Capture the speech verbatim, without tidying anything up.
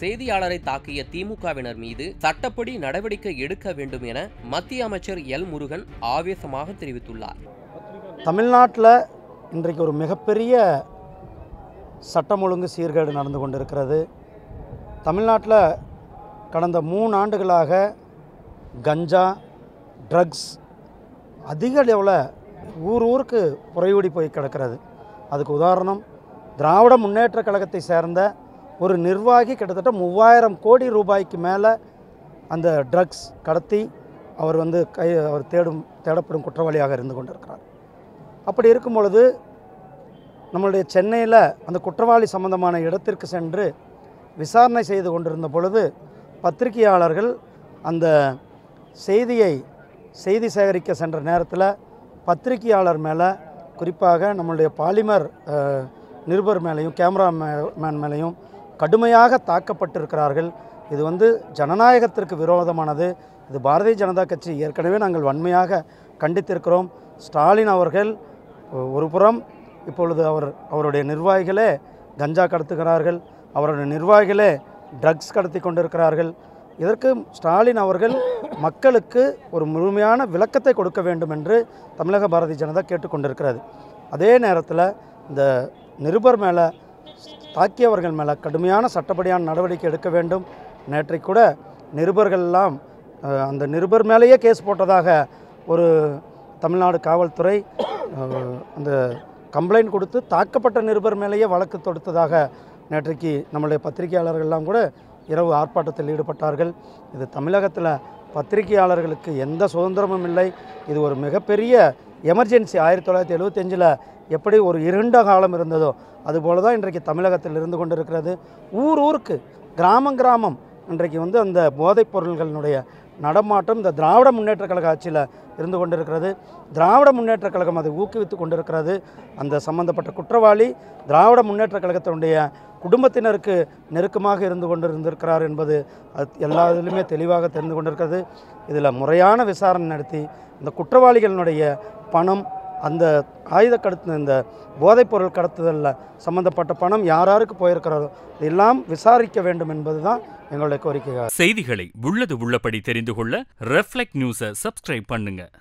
செய்தியாளரை தாக்கிய திமுகவினர் மீது சட்டப்படி நடவடிக்கை எடுக்க வேண்டும் என மத்திய அமைச்சர் எல் முருகன் ஆவேசமாக தெரிவித்துள்ளார். தமிழ்நாட்டில் இன்றைக்கு ஒரு மிகப்பெரிய சட்டம் ஒழுங்கு சீர்கேடு நடந்து கொண்டிருக்கிறது. தமிழ்நாட்டில் கடந்த மூணு ஆண்டுகளாக கஞ்சா, ட்ரக்ஸ் அதிக அளவில் ஊர் ஊருக்கு புறையூடி போய் கிடக்கிறது. அதுக்கு உதாரணம், திராவிட முன்னேற்றக் கழகத்தை சேர்ந்த ஒரு நிர்வாகி கிட்டத்தட்ட மூவாயிரம் கோடி ரூபாய்க்கு மேலே அந்த ட்ரக்ஸ் கடத்தி அவர் வந்து கை அவர் தேடும் தேடப்படும் குற்றவாளியாக இருந்து கொண்டிருக்கிறார். அப்படி இருக்கும் பொழுது நம்மளுடைய சென்னையில் அந்த குற்றவாளி சம்பந்தமான இடத்திற்கு சென்று விசாரணை செய்து கொண்டிருந்த பொழுது பத்திரிகையாளர்கள் அந்த செய்தியை செய்தி சேகரிக்க சென்ற நேரத்தில் பத்திரிகையாளர் மேலே, குறிப்பாக நம்மளுடைய பாலிமர் நிருபர் மேலேயும் கேமரா மேன் மேலேயும் கடுமையாக தாக்கப்பட்டிருக்கிறார்கள். இது வந்து ஜனநாயகத்திற்கு விரோதமானது. இது பாரதிய ஜனதா கட்சி ஏற்கனவே நாங்கள் வன்மையாக கண்டித்திருக்கிறோம். ஸ்டாலின் அவர்கள் ஒரு புறம் இப்பொழுது அவர் அவருடைய நிர்வாகிகளே கஞ்சா கடத்துகிறார்கள், அவருடைய நிர்வாகிகளே ட்ரக்ஸ் கடத்தி கொண்டிருக்கிறார்கள். இதற்கு ஸ்டாலின் அவர்கள் மக்களுக்கு ஒரு முழுமையான விளக்கத்தை கொடுக்க வேண்டும் என்று தமிழக பாரதிய ஜனதா கேட்டுக்கொண்டிருக்கிறது. அதே நேரத்தில் இந்த நிருபர் மேலே, தாக்கியவர்கள் மேலே கடுமையான சட்டப்படியான நடவடிக்கை எடுக்க வேண்டும். நேற்றைக்கு கூட நிருபர்கள்லாம் அந்த நிருபர் மேலேயே கேஸ் போட்டதாக ஒரு தமிழ்நாடு காவல்துறை அந்த கம்ப்ளைண்ட் கொடுத்து தாக்கப்பட்ட நிருபர் மேலேயே வழக்கு தொடுத்ததாக நேற்றைக்கு நம்முடைய பத்திரிகையாளர்கள்லாம் கூட இரவு ஆர்ப்பாட்டத்தில் ஈடுபட்டார்கள். இது தமிழகத்தில் பத்திரிகையாளர்களுக்கு எந்த சுதந்திரமும் இல்லை. இது ஒரு மிகப்பெரிய எமர்ஜென்சி. ஆயிரத்தி தொள்ளாயிரத்தி எழுபத்தஞ்சில் எப்படி ஒரு இருண்ட காலம் இருந்ததோ அதுபோல தான் இன்றைக்கு தமிழகத்தில் இருந்து கொண்டிருக்கிறது. ஊர் ஊருக்கு, கிராமம் கிராமம் இன்றைக்கு வந்து அந்த போதைப் பொருள்களினுடைய நடமாட்டம் இந்த திராவிட முன்னேற்ற கழக ஆட்சியில் இருந்து கொண்டிருக்கிறது. திராவிட முன்னேற்ற கழகம் அதை ஊக்குவித்து கொண்டிருக்கிறது. அந்த சம்பந்தப்பட்ட குற்றவாளி திராவிட முன்னேற்ற கழகத்தினுடைய குடும்பத்தினருக்கு நெருக்கமாக இருந்து கொண்டிருந்திருக்கிறார் என்பது எல்லா இதிலுமே தெளிவாக தெரிந்து கொண்டிருக்கிறது. இதில் முறையான விசாரணை நடத்தி இந்த குற்றவாளிகளினுடைய பணம், அந்த ஆயுத கடத்து, இந்த போதைப்பொருள் கடத்துதலில் சம்பந்தப்பட்ட பணம் யார் யாருக்கு போயிருக்கிறதோ இதெல்லாம் விசாரிக்க வேண்டும் என்பதுதான் எங்களுடைய கோரிக்கை. செய்திகளை உள்ளது உள்ளபடி தெரிந்து கொள்ள ரெஃப்ளெக்ட் நியூஸை சப்ஸ்கிரைப் பண்ணுங்க.